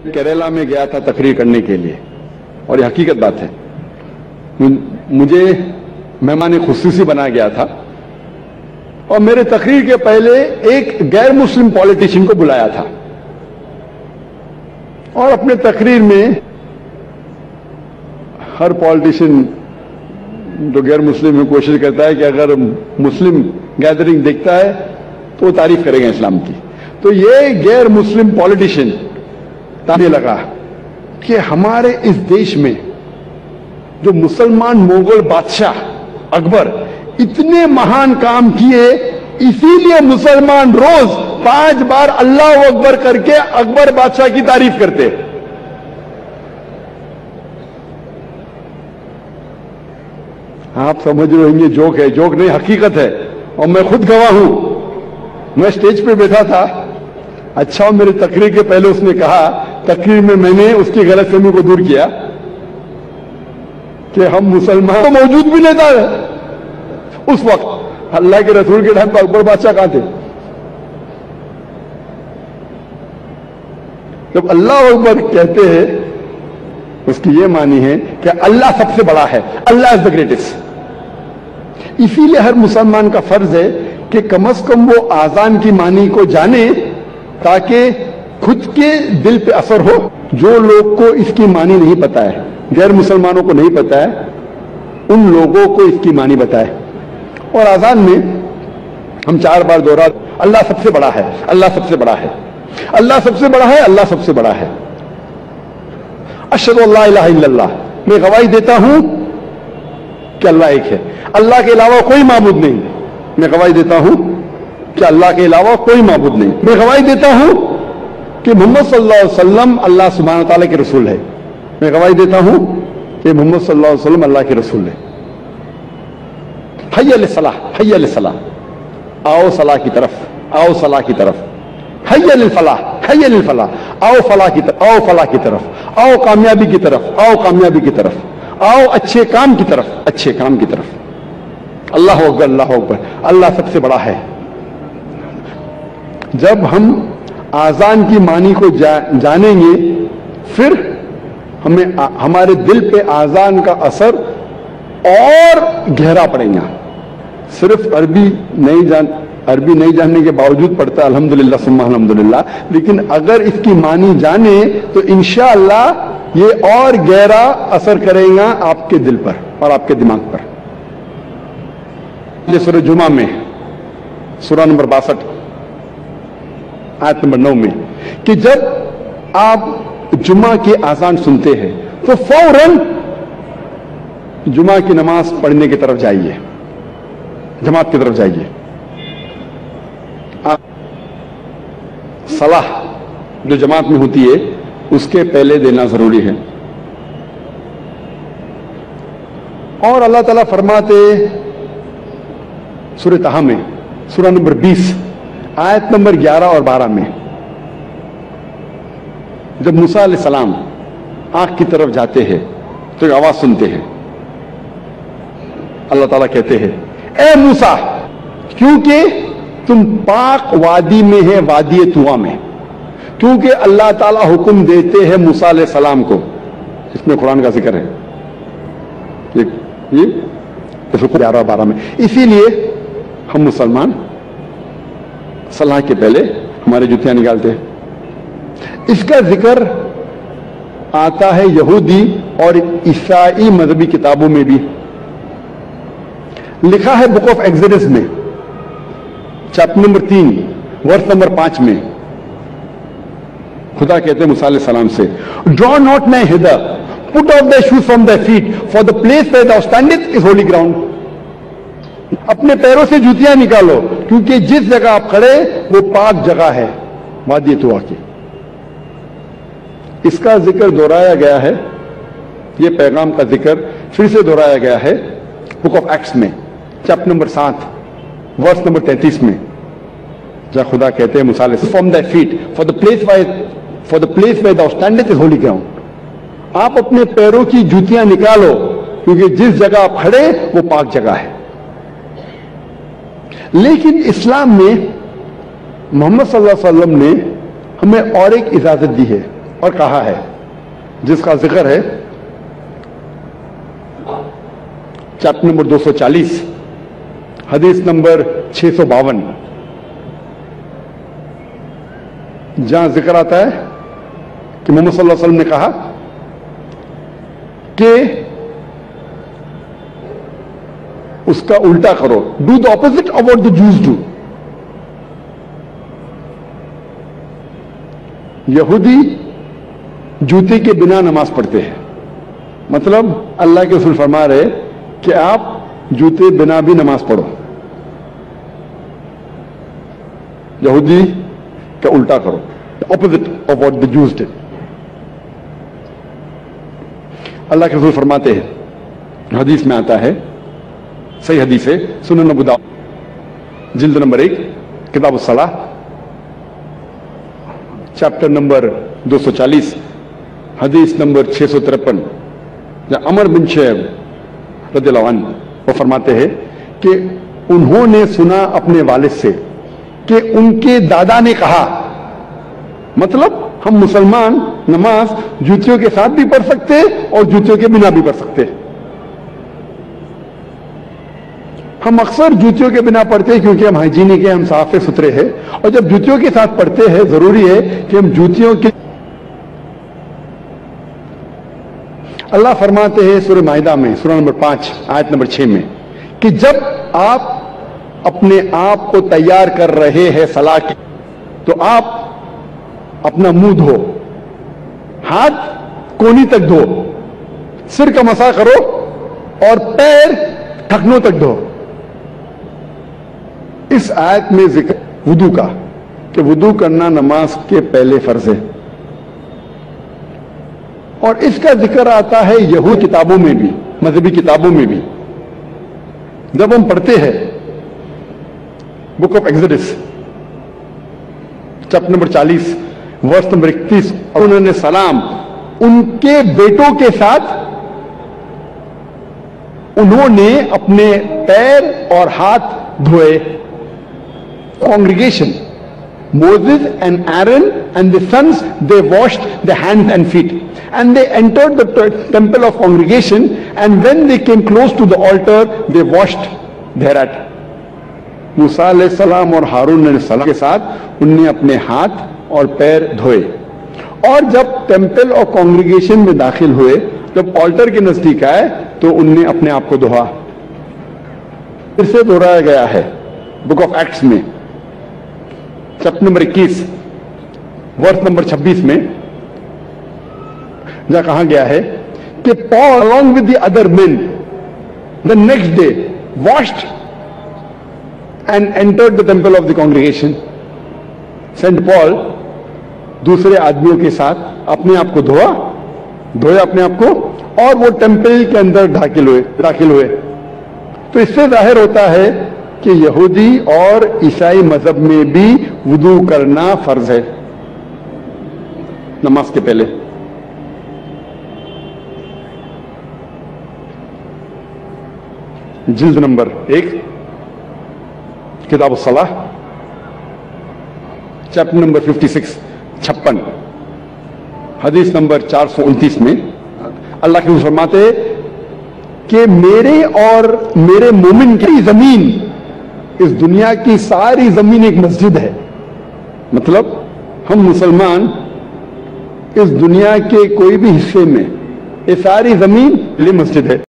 کیرلا میں گیا تھا تقریر کرنے کے لیے، اور یہ حقیقت بات ہے، مجھے مہمان خصوصی بنایا گیا تھا، اور میرے تقریر کے پہلے ایک غیر مسلم پولیٹیشین کو بلایا تھا، اور اپنے تقریر میں ہر پولیٹیشین جو غیر مسلم ہے کوشش کرتا ہے کہ اگر مسلم گیدرنگ دیکھتا ہے تو وہ تعریف کرے گا اسلام کی. تو یہ غیر مسلم پولیٹیشین یہ لگا کہ ہمارے اس دیش میں جو مسلمان مغل بادشاہ اکبر اتنے مہان کام کیے، اسی لیے مسلمان روز 5 بار اللہ اکبر کر کے اکبر بادشاہ کی تعریف کرتے. آپ سمجھ رہے ہوں گے جوک ہے، جوک نہیں، حقیقت ہے، اور میں خود گواہ ہوں. میں اسٹیج پہ بیٹھا تھا، اچھا میری تقریر کے پہلے اس نے کہا، تقریر میں نے اس کی غلط فہمی کو دور کیا کہ ہم مسلمان تو موجود بھی نہیں تھا اس وقت، اللہ کے رسول کے ٹائم پہ اکبر بادشاہ کہاں تھے؟ جب اللہ اکبر کہتے ہیں اس کی یہ معنی ہے کہ اللہ سب سے بڑا ہے، اللہ از دا گریٹسٹ. اسی لیے ہر مسلمان کا فرض ہے کہ کم از کم وہ آذان کی معنی کو جانے، تاکہ خود کے دل پہ اثر ہو. جو لوگ کو اس کی معنی نہیں پتا ہے، غیر مسلمانوں کو نہیں پتا ہے، ان لوگوں کو اس کی معنی بتائے. اور آذان میں ہم 4 بار دوہرا، اللہ سب سے بڑا ہے، اللہ سب سے بڑا ہے، اللہ سب سے بڑا ہے، اللہ سب سے بڑا ہے. اشہد ان لا الہ الا اللہ، میں گواہی دیتا ہوں کہ اللہ ایک ہے، اللہ کے علاوہ کوئی معبود نہیں. میں گواہی دیتا ہوں کہ اللہ کے علاوہ کوئی معبود نہیں. میں گواہی دیتا ہوں کہ محمد صلی اللہ علیہ وسلم اللہ سبحانہ تعالیٰ کے رسول ہے. میں گواہی دیتا ہوں کہ محمد صلی اللہ علیہ وسلم اللہ کے رسول ہے. حی علی الصلاح، حی علی الصلاح، آؤ صلاح کی طرف، آؤ صلاح کی طرف. حی علی الفلاح، حی علی الفلاح، آؤ فلاح کی طرف، آؤ فلاح کی طرف، آؤ کامیابی کی طرف، آؤ کامیابی کی طرف، آؤ اچھے کام کی طرف، اچھے کام کی طرف. اللہ اکبر، اللہ اکبر، اللہ سب سے بڑا ہے. جب ہم آذان کی معنی کو جانیں گے، پھر ہمیں ہمارے دل پہ آذان کا اثر اور گہرا پڑے گا. صرف عربی نہیں جاننے کے باوجود پڑھتا ہے الحمدللہ ثم الحمدللہ، لیکن اگر اس کی معنی جانے تو انشاءاللہ یہ اور گہرا اثر کرے گا آپ کے دل پر اور آپ کے دماغ پر. یہ سورہ جمعہ میں سورہ نمبر 62 آیت نمبر 9 میں کہ جب آپ جمعہ کی آذان سنتے ہیں تو فوراً جمعہ کی نماز پڑھنے کی طرف جائیے، جماعت کی طرف جائیے. صلاح جو جماعت میں ہوتی ہے اس کے پہلے دینا ضروری ہے. اور اللہ تعالیٰ فرماتے سورہ طٰہٰ میں سورہ نمبر 20 آیت نمبر 11 اور 12 میں، جب موسیٰ علیہ السلام آنکھ کی طرف جاتے ہیں تو ایک آواز سنتے ہیں. اللہ تعالیٰ کہتے ہیں اے موسیٰ، کیونکہ تم پاک وادی میں ہے، وادی طویٰ میں. کیونکہ اللہ تعالیٰ حکم دیتے ہیں موسیٰ علیہ السلام کو، اس میں قرآن کا ذکر ہے یہ 11 اور 12 میں. اسی لیے ہم مسلمان صلاح کے پہلے ہمارے جوتیاں نکالتے ہیں. اس کا ذکر آتا ہے یہودی اور عیسائی مذہبی کتابوں میں بھی. لکھا ہے بک آف ایکسوڈس میں چیپٹر نمبر 3 ورس نمبر 5 میں، خدا کہتے ہیں موسیٰ علیہ السلام سے draw not nigh hither, put off thy shoes from thy feet, for the place where thou standest is holy ground. اپنے پیروں سے جوتیاں نکالو کیونکہ جس جگہ آپ کھڑے وہ پاک جگہ ہے، وادی طویٰ کی. اس کا ذکر دہرایا گیا ہے، یہ پیغام کا ذکر پھر سے دہرایا گیا ہے بک آف ایکٹس میں چیپٹر نمبر 7 ورس نمبر 33 میں، جہاں خدا کہتے ہیں موسیٰ علیہ السلام from thy feet, for the place where thou standest is holy ground. آپ اپنے پیروں کی جوتیاں نکالو کیونکہ جس جگہ آپ کھڑے وہ پاک جگہ ہے. لیکن اسلام میں محمد صلی اللہ علیہ وسلم نے ہمیں اور ایک اجازت دی ہے. اور کہا ہے، جس کا ذکر ہے چیپٹر نمبر 240 حدیث نمبر 652، جہاں ذکر آتا ہے کہ محمد صلی اللہ علیہ وسلم نے کہا کہ اس کا الٹا کرو، do the opposite of what the Jews do. یہودی جوتے کے بنا نماز پڑھتے ہیں، مطلب اللہ کے رسول فرما رہے کہ آپ جوتے بنا بھی نماز پڑھو، یہودی کا الٹا کرو، opposite of what the Jews did. اللہ کے رسول فرماتے ہیں، حدیث میں آتا ہے، صحیح حدیث ہے، سنن ابو داؤد جلد نمبر 1 کتاب الصلاح چیپٹر نمبر 240 حدیث نمبر 653، جہاں عمر بن شعیب رضی اللہ عنہ وہ فرماتے ہیں کہ انہوں نے سنا اپنے والد سے کہ ان کے دادا نے کہا، مطلب ہم مسلمان نماز جوتیوں کے ساتھ بھی پڑھ سکتے اور جوتیوں کے بنا بھی پڑھ سکتے۔ ہم اکثر جوتیوں کے بنا پڑھتے ہیں کیونکہ ہم ہائیجینک ہیں، ہم صاف ستھرے ہیں، اور جب جوتیوں کے ساتھ پڑھتے ہیں ضروری ہے کہ ہم جوتیوں کے۔ اللہ فرماتے ہیں سورہ مائدہ میں سورہ نمبر 5 آیت نمبر 6 میں کہ جب آپ اپنے آپ کو تیار کر رہے ہیں صلاح کی تو آپ اپنا منہ دھو، ہاتھ کونی تک دھو، سر کا مسح کرو اور پیر ٹھکنوں تک دھو۔ اس آیت میں ذکر وضو کا کہ وضو کرنا نماز کے پہلے فرض ہے، اور اس کا ذکر آتا ہے یہود کتابوں میں بھی، مذہبی کتابوں میں بھی۔ جب ہم پڑھتے ہیں book of Exodus chapter number 40 verse number 31، اور انہوں نے سلام ان کے بیٹوں کے ساتھ انہوں نے اپنے پیر اور ہاتھ دھوئے۔ Congregation, Moses and Aaron and the sons, they washed their hands and feet, and they entered the temple of congregation, and when they came close to the altar, they washed thereat. موسیٰ علیہ السلام اور ہارون علیہ السلام کے ساتھ انہوں نے اپنے ہاتھ اور پیر دھوئے، اور جب ٹیمپل اور کانگریگیشن میں داخل ہوئے، جب آلٹر کے نزدیک آئے تو انہوں نے اپنے آپ کو دھویا۔ پھر سے دہرایا گیا ہے بک آف ایکٹس میں چیپٹر نمبر 21 ورس نمبر 26 میں، جہاں کہا گیا ہے کہ Paul along with the other men the next day washed and entered the temple of the congregation. Saint Paul دوسرے آدمیوں کے ساتھ اپنے آپ کو دھویا اپنے آپ کو، اور وہ ٹیمپل کے اندر داخل ہوئے۔ تو اس سے ظاہر ہوتا ہے کہ یہودی اور عیسائی مذہب میں بھی وضو کرنا فرض ہے نماز کے پہلے۔ جلد نمبر 1 کتاب الصلاح چیپٹر نمبر 56 حدیث نمبر 429 میں اللہ کے فرماتے کہ میرے اور میرے مومن کی زمین، اس دنیا کی ساری زمین ایک مسجد ہے، مطلب ہم مسلمان اس دنیا کے کوئی بھی حصے میں یہ ساری زمین مسجد ہے۔